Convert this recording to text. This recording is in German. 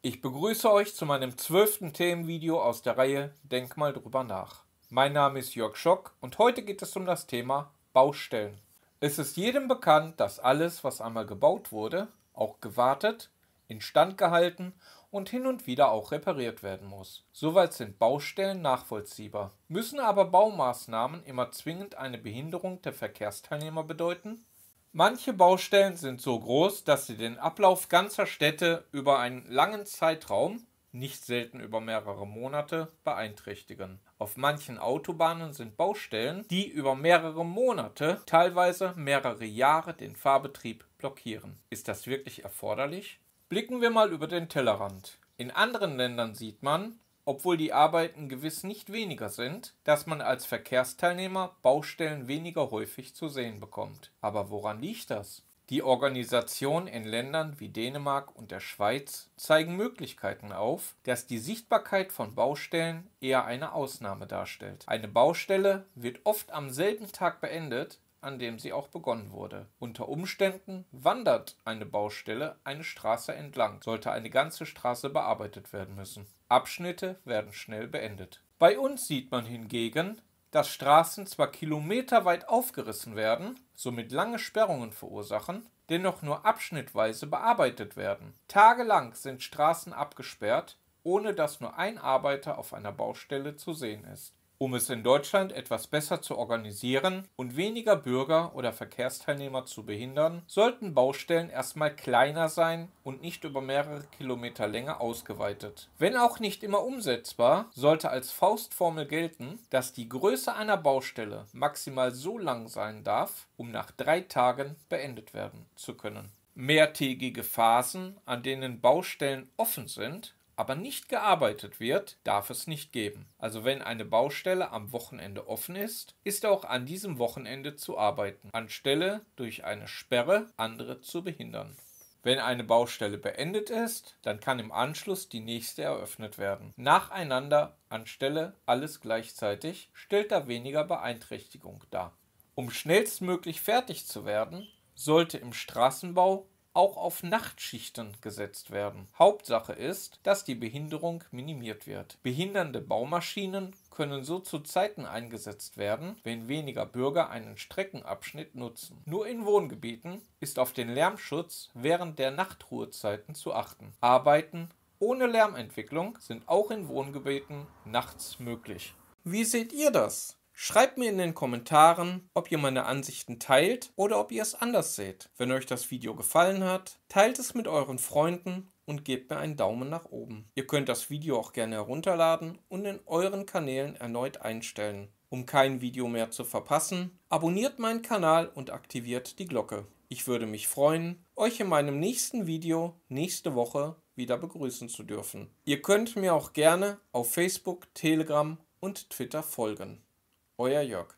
Ich begrüße euch zu meinem 12. Themenvideo aus der Reihe Denk mal drüber nach. Mein Name ist Jörg Schock und heute geht es um das Thema Baustellen. Es ist jedem bekannt, dass alles, was einmal gebaut wurde, auch gewartet, instand gehalten und hin und wieder auch repariert werden muss. Soweit sind Baustellen nachvollziehbar. Müssen aber Baumaßnahmen immer zwingend eine Behinderung der Verkehrsteilnehmer bedeuten? Manche Baustellen sind so groß, dass sie den Ablauf ganzer Städte über einen langen Zeitraum, nicht selten über mehrere Monate, beeinträchtigen. Auf manchen Autobahnen sind Baustellen, die über mehrere Monate, teilweise mehrere Jahre den Fahrbetrieb blockieren. Ist das wirklich erforderlich? Blicken wir mal über den Tellerrand. In anderen Ländern sieht man, obwohl die Arbeiten gewiss nicht weniger sind, dass man als Verkehrsteilnehmer Baustellen weniger häufig zu sehen bekommt. Aber woran liegt das? Die Organisationen in Ländern wie Dänemark und der Schweiz zeigen Möglichkeiten auf, dass die Sichtbarkeit von Baustellen eher eine Ausnahme darstellt. Eine Baustelle wird oft am selben Tag beendet, an dem sie auch begonnen wurde. Unter Umständen wandert eine Baustelle eine Straße entlang, sollte eine ganze Straße bearbeitet werden müssen. Abschnitte werden schnell beendet. Bei uns sieht man hingegen, dass Straßen zwar kilometerweit aufgerissen werden, somit lange Sperrungen verursachen, dennoch nur abschnittweise bearbeitet werden. Tagelang sind Straßen abgesperrt, ohne dass nur ein Arbeiter auf einer Baustelle zu sehen ist. Um es in Deutschland etwas besser zu organisieren und weniger Bürger oder Verkehrsteilnehmer zu behindern, sollten Baustellen erstmal kleiner sein und nicht über mehrere Kilometer Länge ausgeweitet. Wenn auch nicht immer umsetzbar, sollte als Faustformel gelten, dass die Größe einer Baustelle maximal so lang sein darf, um nach 3 Tagen beendet werden zu können. Mehrtägige Phasen, an denen Baustellen offen sind, aber nicht gearbeitet wird, darf es nicht geben. Also wenn eine Baustelle am Wochenende offen ist, ist auch an diesem Wochenende zu arbeiten, anstelle durch eine Sperre andere zu behindern. Wenn eine Baustelle beendet ist, dann kann im Anschluss die nächste eröffnet werden. Nacheinander anstelle alles gleichzeitig stellt da weniger Beeinträchtigung dar. Um schnellstmöglich fertig zu werden, sollte im Straßenbau auch auf Nachtschichten gesetzt werden. Hauptsache ist, dass die Behinderung minimiert wird. Behindernde Baumaschinen können so zu Zeiten eingesetzt werden, wenn weniger Bürger einen Streckenabschnitt nutzen. Nur in Wohngebieten ist auf den Lärmschutz während der Nachtruhezeiten zu achten. Arbeiten ohne Lärmentwicklung sind auch in Wohngebieten nachts möglich. Wie seht ihr das? Schreibt mir in den Kommentaren, ob ihr meine Ansichten teilt oder ob ihr es anders seht. Wenn euch das Video gefallen hat, teilt es mit euren Freunden und gebt mir einen Daumen nach oben. Ihr könnt das Video auch gerne herunterladen und in euren Kanälen erneut einstellen. Um kein Video mehr zu verpassen, abonniert meinen Kanal und aktiviert die Glocke. Ich würde mich freuen, euch in meinem nächsten Video nächste Woche wieder begrüßen zu dürfen. Ihr könnt mir auch gerne auf Facebook, Telegram und Twitter folgen. Euer Jörg.